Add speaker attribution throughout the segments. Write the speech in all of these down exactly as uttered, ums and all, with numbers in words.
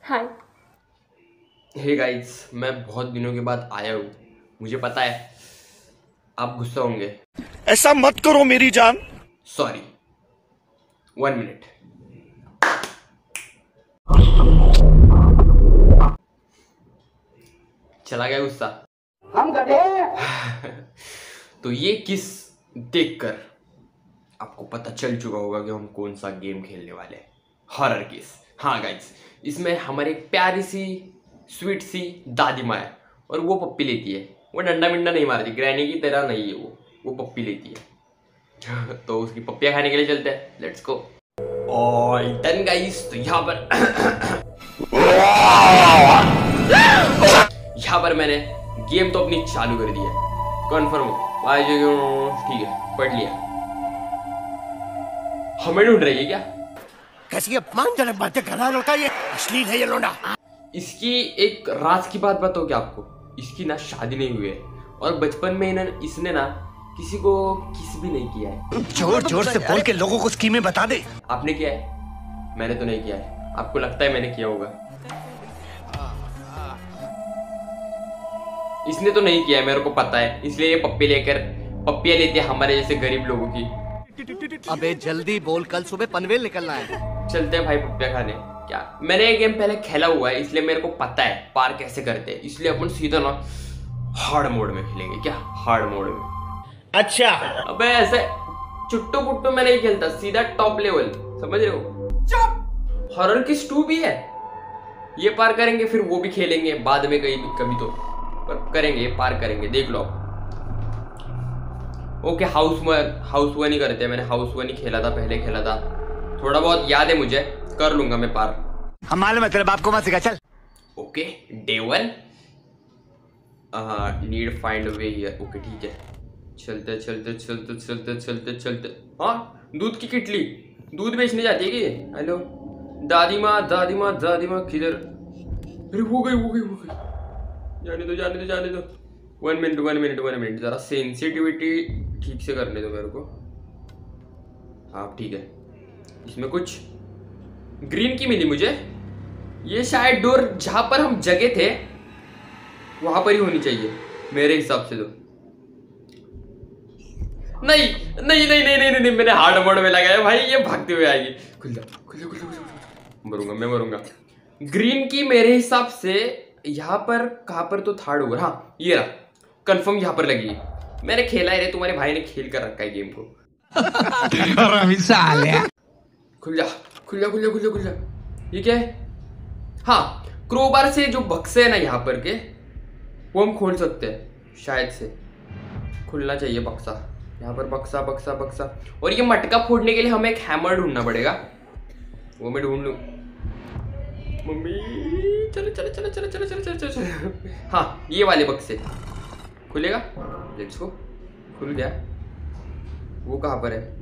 Speaker 1: हाय।
Speaker 2: Hey guys, मैं बहुत दिनों के बाद आया हूँ। मुझे पता है आप गुस्सा होंगे।
Speaker 3: ऐसा मत करो मेरी जान।
Speaker 2: Sorry, one minute. चला गया गुस्सा। हम गधे। तो ये किस देखकर आपको पता चल चुका होगा कि हम कौन सा गेम खेलने वाले हैं। Horror case. हाँ गाइस, इसमें हमारी एक प्यारी सी स्वीट सी दादी माँ है और वो पप्पी लेती है। वो डंडा मिंडा नहीं मारती, ग्रैनी की तरह नहीं है वो वो पप्पी लेती है। तो उसकी पप्पियाँ खाने के लिए चलते हैं। Let's go. और डन गाइस। तो यहाँ पर यहाँ पर मैंने गेम तो अपनी चालू कर दी है। कन्फर्म हो? ठीक है, पढ़ लिया। हमें ढूंढ रही है क्या?
Speaker 3: कैसी अपमानजनक बातें कर रहा है लड़का, ये अश्लील है ये लोंडा।
Speaker 2: इसकी एक राज की बात बताओ क्या आपको। इसकी ना शादी नहीं हुई है और बचपन में इन्हें इसने ना किसी को किस भी नहीं किया है।
Speaker 3: जोर जोर से बोल के लोगों को स्कीमें बता दे।
Speaker 2: आपने किया है? मैंने तो नहीं किया है। आपको लगता है मैंने किया होगा? इसने तो नहीं किया है, मेरे को पता है। इसलिए ये पप्पी लेकर पप्पियां लेती है हमारे जैसे गरीब लोगों की।
Speaker 3: अबे जल्दी बोल, कल सुबह पनवेल निकलना है।
Speaker 2: चलते हैं भाई पप्पियां खाने। क्या मैंने ये गेम पहले खेला हुआ है, इसलिए मेरे को पता है पार कैसे करते हैं। इसलिए अपन सीधा ना हार्ड मोड में खेलेंगे। क्या हार्ड मोड में?
Speaker 3: अच्छा।
Speaker 2: अबे ऐसे चुट्टू पुट्टू में नहीं खेलता, सीधा टॉप लेवल, समझ रहे हो? चुप। हॉरर की स्टू भी है। ये पार करेंगे फिर वो भी खेलेंगे बाद में कहीं कभी तो, पर करेंगे, पार करेंगे, देख लो। Okay, house one house one ही करते हैं। मैंने हाउस वन ही खेला था, पहले खेला था, थोड़ा बहुत याद है मुझे। कर लूंगा मैं पार।
Speaker 3: हम मालूम है तेरे बाप को मत सिखा। चल।
Speaker 2: Okay, day one. Need find way here. Okay ठीक है, चलते चलते चलते चलते चलते चलते। हाँ, दूध की किटली दूध बेचने जाती है कि? हेलो दादी माँ, दादी माँ, दादी माँ किधर? अरे हो गई हो गई हो गई। जाने दो जाने दो जाने दो। One minute one minute one minute जरा सेंसिटिविटी ठीक से करने दो मेरे को। हाँ ठीक है। इसमें कुछ ग्रीन की मिली मुझे। ये शायद डोर जहां पर हम जगे थे वहां पर ही होनी चाहिए मेरे हिसाब से तो। नहीं नहीं नहीं नहीं नहीं, नहीं, मैंने हार्ड मोड में लगाया भाई, ये भागते हुए आएगी। खुल जा खुल जा खुल जा। मरूंगा मैं, मरूंगा। ग्रीन की मेरे हिसाब से यहाँ पर कहाँ पर तो थर्ड ओवर। हाँ ये रहा, कंफर्म यहाँ पर लगी है। मैंने खेला है रे, तुम्हारे भाई ने खेल कर रखा है गेम को। खुल जा खुल जा खुल जा खुल जा खुल जा। ये क्या है? हाँ, क्रोबार से जो बक्से है ना यहाँ पर के, वो हम खोल सकते हैं शायद से। खुलना चाहिए बक्सा। यहाँ पर बक्सा बक्सा बक्सा। और ये मटका फोड़ने के लिए हमें एक हैमर ढूंढना पड़ेगा, वो मैं ढूंढ लूँ। मम्मी चलो चलो चलो चलो चलो चलो चलो चलो। हाँ ये वाले बक्से खुलेगा। Let's go. खुल गया। वो कहाँ पर है?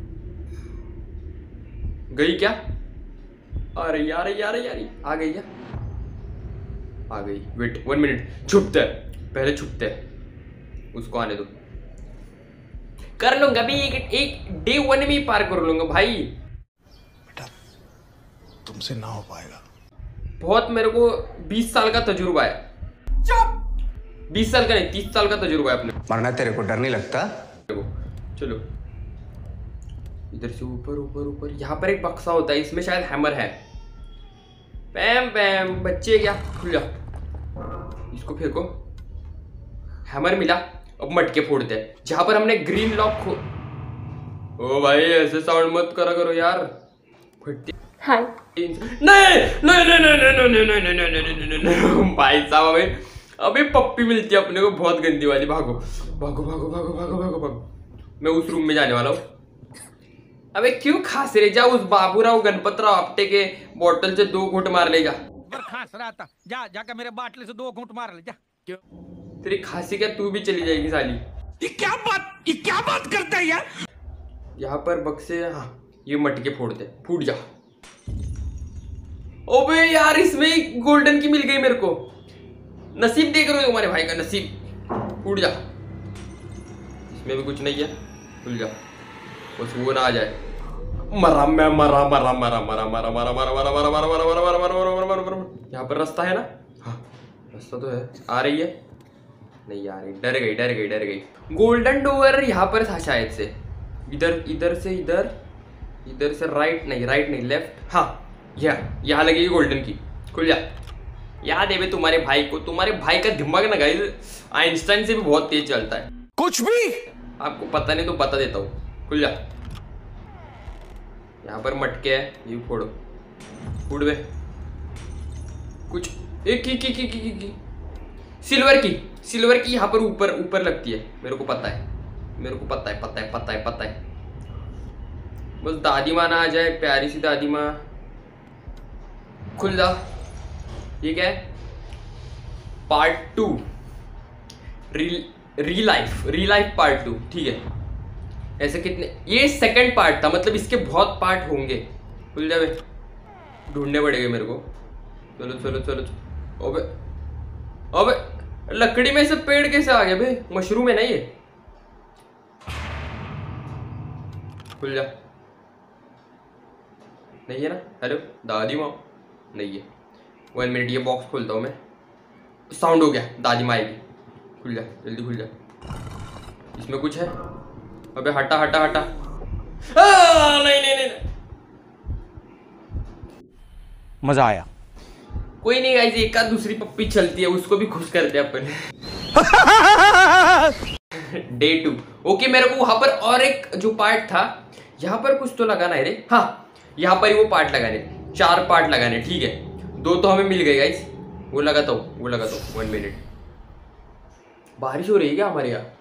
Speaker 2: गई क्या? अरे यार यार यार आ गई क्या? आ गई। वेट वन मिनट, छुपते पहले छुपते उसको आने दो। कर लूंगा भी, एक, एक डे वन में ही पार कर लूंगा भाई।
Speaker 3: बेटा तुमसे ना हो पाएगा।
Speaker 2: बहुत मेरे को बीस साल का तजुर्बा है। बीस साल का नहीं, तीस साल का तजुर्बा है अपने।
Speaker 4: मरना तेरे को डर नहीं लगता?
Speaker 2: चलो इधर से ऊपर ऊपर ऊपर। यहाँ पर एक बक्सा होता है, इसमें शायद हैमर है। पैम पैम बच्चे क्या? खुल जा। इसको फेंको। हैमर मिला, अब मटके फोड़ते हैं जहां पर हमने ग्रीन लॉक खो। ओ भाई ऐसे साउंड मत करा करो यार।
Speaker 1: हाय।
Speaker 2: नहीं नहीं नहीं नहीं नहीं नहीं नहीं नहीं नहीं नहीं भाई साहब, अबे अबे पप्पी मिलती है अपने को बहुत गंदी वाली। भागो भागो भागो भागो भागो भागो भागो। मैं उस रूम में जाने वाला हूँ। अबे क्यों खांस रहे? जा उस बाबूराव गणपतराव आपटे के बोतल से दो घूंट मार ले जा।
Speaker 5: खांस रहा था, जा जाकर मेरे बाटले से दो घूंट मार ले जा। क्यों?
Speaker 2: तेरी खांसी क्या तू भी चली जाएगी साली।
Speaker 3: ये क्या बात ये क्या बात करता है यार?
Speaker 2: यहाँ पर बक्से। हाँ ये मटके फोड़ते, फूट जा। ओबे यार इसमें गोल्डन की मिल गई मेरे को। नसीब देख रहे हो तुम्हारे भाई का नसीब। फूट जा। इसमें भी कुछ नहीं है, खुल जा, बस वो ना आ जाए। मरा मैं मरा मरा मरा मरा मरा मरा मरा मरा मरा मरा मरा मरा मरा मरा मरा मरा मरा मरा। यहाँ पर रास्ता है ना? हाँ रास्ता तो है। आ रही है? नहीं आ रही। डर गई डर गई डर गई। गोल्डन डोर यहाँ पर था शायद से। इधर इधर से इधर, इधर से राइट नहीं, राइट नहीं लेफ्ट। हाँ यहाँ यहाँ लगेगी गोल्डन की। खुल जा। याद है बे तुम्हारे भाई को, तुम्हारे भाई का दिमाग ना गाइस आइंस्टाइन से भी बहुत तेज चलता है।
Speaker 3: कुछ भी
Speaker 2: आपको पता नहीं तो बता देता हूँ। खुल जा। यहाँ पर मटके है, ये फोड़ो। फूड बे कुछ एक की की की की की की सिल्वर की, सिल्वर की यहाँ पर ऊपर ऊपर लगती है। मेरे को पता है, मेरे को पता है पता है पता है पता है। बस दादी माँ ना आ जाए, प्यारी सी दादी माँ। खुल जा। ये क्या है? पार्ट टू, री री लाइफ री लाइफ पार्ट टू। ठीक है। ऐसे कितने, ये सेकंड पार्ट था, मतलब इसके बहुत पार्ट होंगे। खुल जा बे, ढूंढने पड़ेंगे मेरे को। चलो चलो चलो चलो। अबे अबे लकड़ी में से पेड़ कैसे आ गया बे? मशरूम है ना ये? खुल जा। नहीं है ना? हेलो दादी माँ? नहीं है। वन मिनट, ये बॉक्स खोलता हूँ मैं। साउंड हो गया, दादी माँ आएगी। खुल जा जल्दी खुल जा। इसमें कुछ है? अबे हटा हटा हटा। आ, नहीं नहीं नहीं
Speaker 3: मजा आया।
Speaker 2: कोई नहीं गाइस, एक आध दूसरी पप्पी चलती है, उसको भी खुश करते हैं अपन। Day to. ओके मेरे को वहां पर और एक जो पार्ट था, यहाँ पर कुछ तो लगाना है रे। हाँ यहाँ पर ही वो पार्ट लगाने, चार पार्ट लगाने। ठीक है, दो तो हमें मिल गए गाइस। वो लगाता हूँ वो लगाता हूँ। One minute. बारिश हो रही है क्या हमारे यहाँ?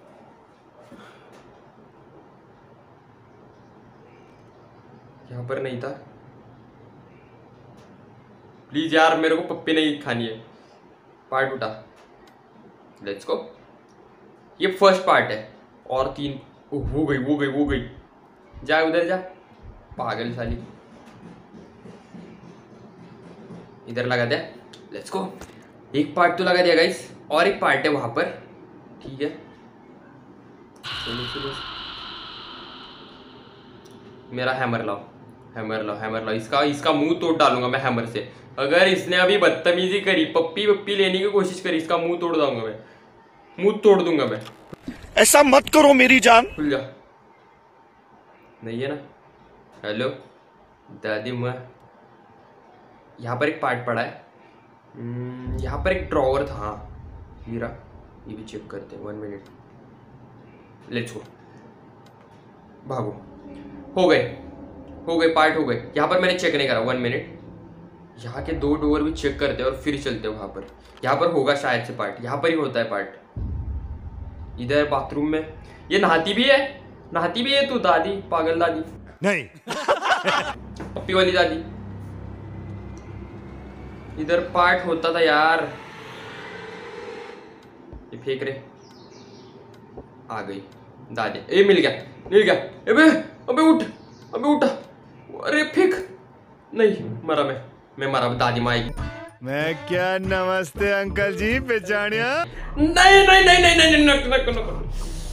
Speaker 2: यहाँ पर नहीं था। प्लीज यार मेरे को पप्पी नहीं खानी है। पार्ट उठा। Let's go. ये फर्स्ट पार्ट है और तीन। ओ, हो गई वो गई वो गई। जा उधर जा, पागल साली। इधर लगा दिया। Let's go. एक पार्ट तो लगा दिया गाइस, और एक पार्ट है वहां पर। ठीक है चलो चलो। मेरा हैमर लाओ, हैमर लाओ हैमर लाओ। इसका इसका मुंह तोड़ डालूंगा मैं हैमर से। अगर इसने अभी बदतमीजी करी, पप्पी पप्पी लेने की कोशिश करी, इसका मुंह तोड़ दूंगा मैं, मुंह तोड़ दूंगा मैं।
Speaker 3: ऐसा मत करो मेरी जान।
Speaker 2: खुल जा। नहीं है ना? हेलो दादी माँ? यहाँ पर एक पार्ट पड़ा है। यहाँ पर एक ड्रॉवर था। हाँ हीरा, ये भी चेक करते हैं। One minute. Let's go. भागो। हो गए हो गए पार्ट हो गए। यहाँ पर मैंने चेक नहीं करा। One minute. यहाँ के दो डोर भी चेक करते हैं और फिर चलते हैं वहाँ पर। यहाँ पर होगा शायद से पार्ट, यहाँ पर ही होता है पार्ट। इधर बाथरूम में ये नहाती भी है, नहाती भी है तू दादी, पागल दादी
Speaker 3: नहीं।
Speaker 2: पप्पी वाली दादी। इधर पार्ट होता था यार। ये फेंक रहे। आ गई दादी। ए मिल गया मिल गया। अबे अबे उठ, अबे उठा। अरे फेंक। नहीं मरा मैं मैं मरा। दादी माँ आएगी।
Speaker 3: मैं क्या? नमस्ते अंकल जी, पहचानिया?
Speaker 2: नहीं नहीं नहीं नहीं नहीं नक नक नक।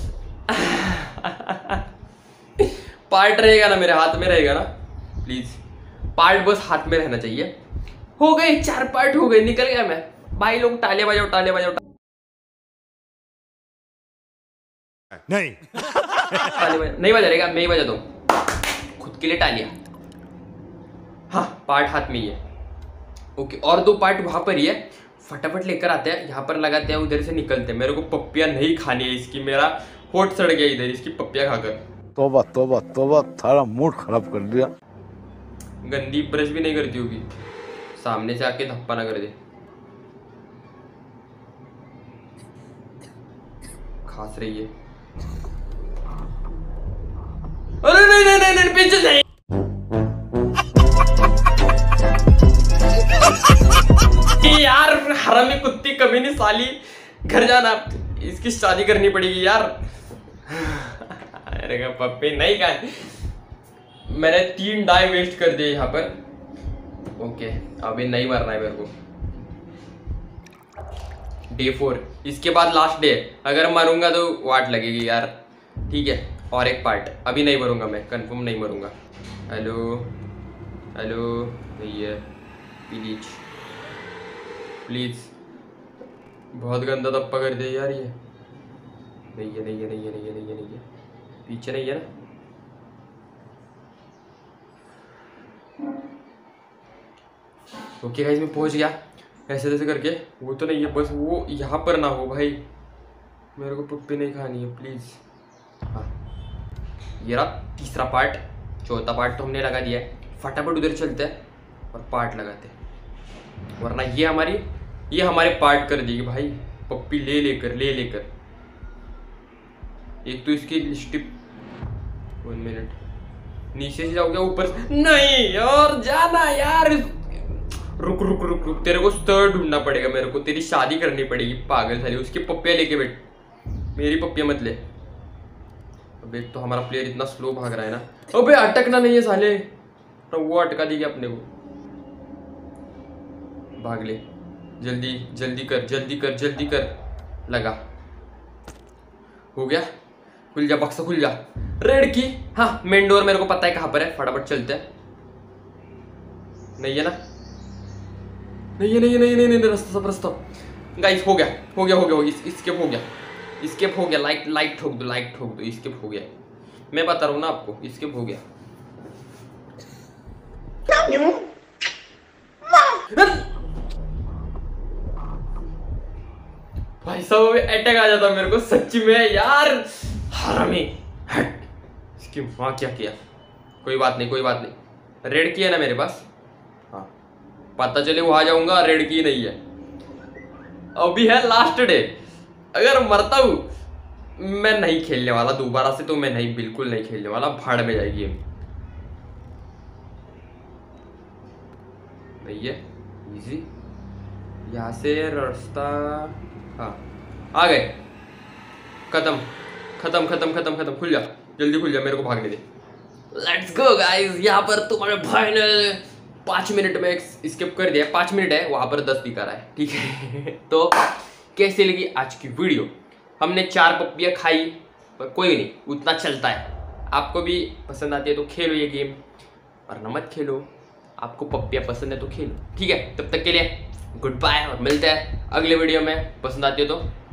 Speaker 2: पार्ट रहेगा ना मेरे हाथ में, रहेगा ना? प्लीज पार्ट बस हाथ में रहना चाहिए। हो गए चार पार्ट हो गए, निकल गया मैं। भाई लोग तालियां बजाओ तालियां बजाओ।
Speaker 3: नहीं।
Speaker 2: ताली बजा, नहीं बजा रहेगा, मैं ही बजा दूं खुद के लिए तालियां। हाँ पार्ट हाथ में ही है। ओके और दो पार्ट वहां पर ही है। फटाफट लेकर आते हैं, यहाँ पर लगाते हैं, उधर से निकलते हैं। मेरे को पप्पियां नहीं खानी है इसकी। मेरा होठ सड़ गया इधर इसकी पप्पियां खाकर।
Speaker 4: तोबा तोबा तोबा, थारा मूड खराब कर दिया।
Speaker 2: गंदी ब्रश भी नहीं करती होगी, सामने से आके धप्पा ना कर दे। खास रही है। अरे नहीं नहीं नहीं, नहीं पीछे नहीं। यार हरामी कुत्ती कमीनी साली, घर जाना, इसकी शादी करनी पड़ेगी यार। अरे का पप्पी नहीं का। मैंने तीन डाई वेस्ट कर दिए यहाँ पर। ओके अभी नहीं मरना है मेरे को। डे फोर, इसके बाद लास्ट डे। अगर मरूंगा तो वाट लगेगी यार। ठीक है और एक पार्ट। अभी नहीं मरूंगा मैं, कंफर्म नहीं मरूंगा। हेलो हेलो नहीं है, प्लीज प्लीज। बहुत गंदा दप्पा कर दिया यार ये। नहीं है नहीं है नहीं है नहीं है नहीं है नहीं है, पीछे नहीं है ना। ओके गाइस मैं पहुंच गया ऐसे जैसे करके। वो तो नहीं है, बस वो यहाँ पर ना हो भाई। मेरे को पप्पी नहीं खानी है प्लीज। हाँ ये रहा तीसरा पार्ट। चौथा पार्ट तो हमने लगा दिया है, फटाफट उधर चलते हैं और पार्ट लगाते हैं, वरना ये हमारी ये हमारे पार्ट कर देगी भाई पप्पी ले लेकर ले लेकर। एक तो इसकी लिपस्टिक, वन मिनट नीचे से जाओगे ऊपर नहीं यार, जाना यार। रुक रुक रुक रुक, तेरे को स्तर ढूंढना पड़ेगा, मेरे को तेरी शादी करनी पड़ेगी पागल साली। उसकी पप्पियाँ लेके बैठ, मेरी पप्पियाँ मत ले। अबे तो हमारा प्लेयर इतना स्लो भाग रहा है ना। अबे अटकना नहीं है साले, तो वो अटका देगी अपने को। भाग ले जल्दी जल्दी कर जल्दी कर जल्दी कर। लगा, हो गया। खुल जा बक्सा खुल जा। रेड की, हाँ मेन डोर मेरे को पता है कहाँ पर है, फटाफट चलते हैं। नहीं है ना, नहीं है नहीं है नहीं नहीं नहीं, रास्ता सब रास्ता। गाइस हो गया हो गया हो गया, इस स्किप हो गया स्किप हो गया। लाइक लाइक ठोक दो लाइक ठोक दो, स्किप हो गया। मैं बता रहा हूँ ना आपको, स्किप हो गया। भाई साहब अटैक आ जाता मेरे को सच्ची में यार। हरामी हट, इसकी वहाँ क्या किया। कोई बात नहीं कोई बात नहीं, रेड की है ना मेरे पास। हाँ पता चले वहां जाऊंगा, रेड की नहीं है। अभी है लास्ट डे, अगर मरता हूं मैं नहीं खेलने वाला दोबारा से, तो मैं नहीं बिल्कुल नहीं खेलने वाला, भाड़ में जाएगी गेम। नहीं है इजी, यहाँ से रास्ता। हाँ आ गए, खत्म खत्म खत्म खत्म खत्म। खुल जा जल्दी खुल जा, मेरे को भागने दे। लेट्स गो गाइस, यहाँ पर तुम्हारे भाई ने पाँच मिनट में स्किप कर दिया। पाँच मिनट है, वहाँ पर दस दिखा रहा है, ठीक है। तो कैसी लगी आज की वीडियो। हमने चार पप्पियाँ खाई, पर कोई नहीं, उतना चलता है। आपको भी पसंद आती है तो खेलो ये गेम, वरना मत खेलो। आपको पप्पियाँ पसंद है तो खेलो, ठीक है। तब तक के लिए गुड बाय और मिलते हैं अगले वीडियो में। पसंद आती है तो